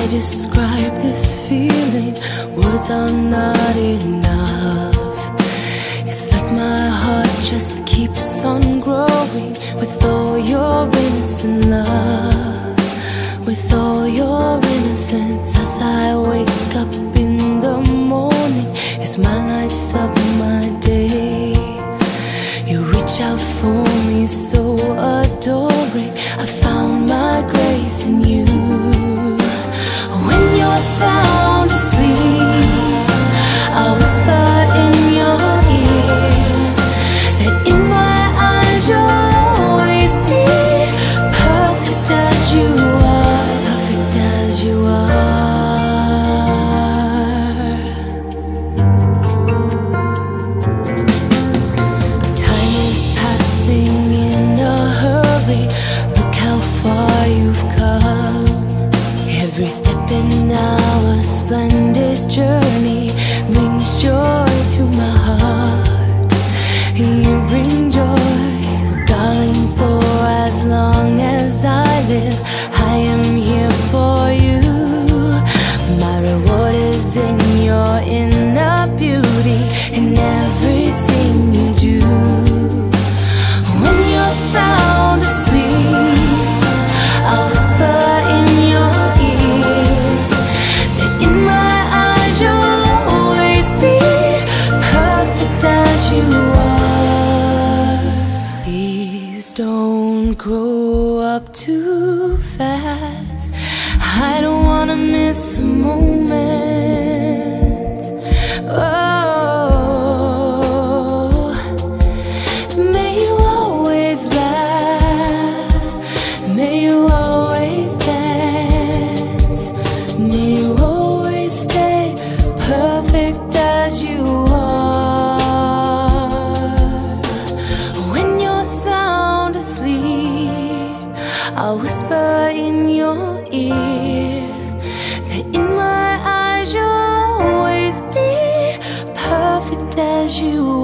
describe this feeling? Words are not enough. It's like my heart just keeps on growing with all your innocent love, with all your innocence. As I wake up in the morning, it's my lights up my day. You reach out for me so adoring. I found my grace in you. When you're sound asleep, I whisper in your ear that in my eyes you'll always be perfect as you are, perfect as you are. Time is passing in a hurry. Look how far you've come. Every step in our splendid journey brings joy to my heart. You bring joy, darling, for as long as I live, I am here for you. My reward is in your inner beauty, in everything you do. When you're sound asleep, I'll whisper in your ear that in my eyes you'll always be perfect as you are. Please don't grow up too fast. I don't wanna miss a moment. Oh, may you always laugh, may you always dance, may you always stay perfect as you are. When you're sound asleep, I'll whisper in your ear that in my eyes you'll always be perfect as you